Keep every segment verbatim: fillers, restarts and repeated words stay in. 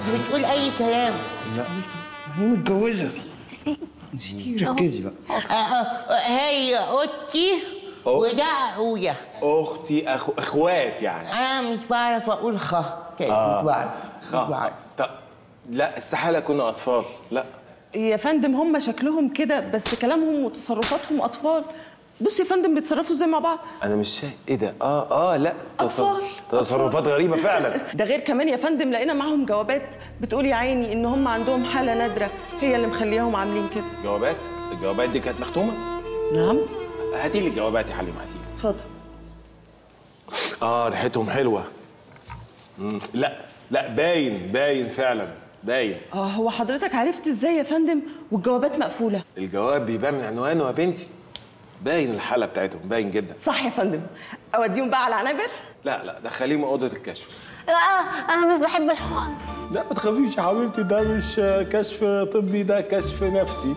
بتقول اي كلام. لا مش هي متجوزه. نسيتي ركزي بقى. هي اختي وده اخويا. اختي اخو اخوات يعني. انا مش بعرف اقول خ كده. آه. مش بعرف خ طب لا استحاله كنا اطفال. لا يا فندم هم شكلهم كده بس كلامهم وتصرفاتهم اطفال. بص يا فندم بيتصرفوا ازاي مع بعض. انا مش شايف ايه ده. اه اه لا أطفال. تصرفات غريبه فعلا. ده غير كمان يا فندم لقينا معاهم جوابات بتقول يا عيني ان هم عندهم حاله نادره هي اللي مخلياهم عاملين كده. جوابات؟ الجوابات دي كانت مختومه؟ نعم. هاتي لي الجوابات يا حليمه هاتي لي. اتفضل. اه ريحتهم حلوه. مم. لا لا باين باين فعلا باين. اه هو حضرتك عرفت ازاي يا فندم والجوابات مقفوله؟ الجواب بيبان من عنوانه يا بنتي. باين الحاله بتاعتهم باين جدا. صح يا فندم. اوديهم بقى على عنابر؟ لا لا دخليهم اوضه الكشف. لا انا مش بحب الحقن. لا ما تخافيش يا حبيبتي ده مش كشف طبي ده كشف نفسي.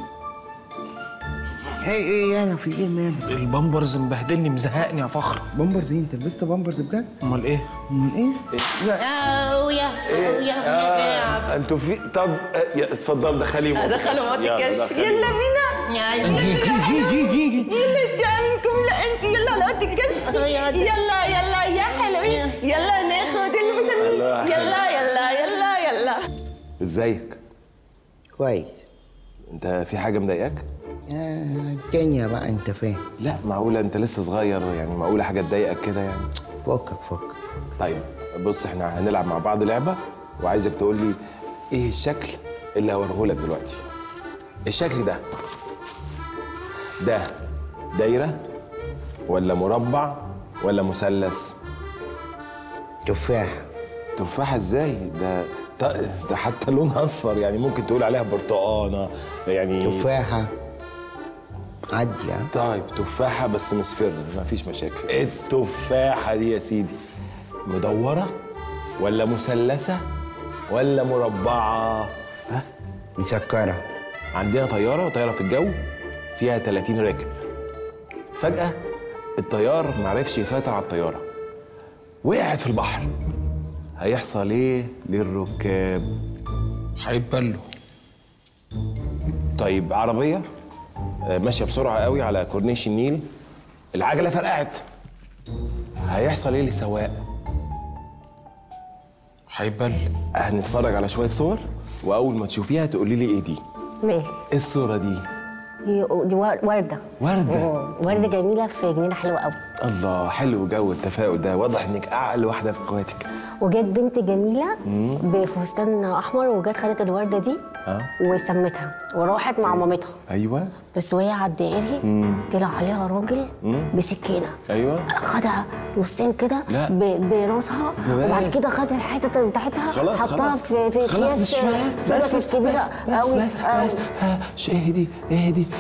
ايه ايه انا في ايه مالك؟ البامبرز مبهدلني مزهقني يا فخر. بامبرز ايه؟ انت لبست بامبرز بجد؟ امال ايه؟ امال ايه؟ يا اخويا اخويا. انتوا في طب اتفضل دخليهم اوضه الكشف. دخلوا اوضه الكشف. يلا بينا. يلا تعملكم. لا انت يلا على اوضه الكشف. يلا يلا يا حلوين. يلا ناخد الفيتامين. يلا يلا يلا يلا. ازيك؟ كويس. انت في حاجه مضايقاك؟ آه الدنيا بقى انت فاهم. لا معقوله انت لسه صغير يعني معقوله حاجه تضايقك كده يعني؟ فكك فكك. طيب بص احنا هنلعب مع بعض لعبه وعايزك تقول لي ايه الشكل اللي هوريه لك دلوقتي. الشكل ده ده دايره ولا مربع ولا مثلث؟ تفاحه. تفاحه ازاي؟ ده ده حتى لونها اصفر يعني ممكن تقول عليها برتقانه يعني. تفاحه عدي. ها طيب تفاحه بس مصفر مفيش مشاكل. التفاحه دي يا سيدي مدوره ولا مثلثه ولا مربعه؟ ها مسكره. عندنا طياره طياره في الجو فيها ثلاثين راكب. فجاه الطيار معرفش يسيطر على الطياره وقعت في البحر. هيحصل ايه للركاب؟ هيتبلوا. طيب عربيه ماشيه بسرعه قوي على كورنيش النيل العجله فرقعت. هيحصل ايه للسواق؟ هيتبل. هنتفرج على شويه صور واول ما تشوفيها تقولي لي ايه دي. ماشي. ايه الصوره دي؟ دي دي ورده. ورده. ورده جميله في جنينه حلوه قوي. الله حلو جو التفاؤل ده. واضح انك اعقل واحده في اخواتك. وجت بنت جميله بفستان احمر وجت خدت الورده دي اه وسمتها وراحت مع مامتها. ايوه. بس وهي على الدائري طلع عليها راجل بسكينه. ايوه. خدها نصين كده لا. براسها وبعد كده خد الحته بتاعتها خلاص حطها خلاص. في في خلاص اكياس بس بس بس كبيره بس قوي. بس بس اهدي اهدي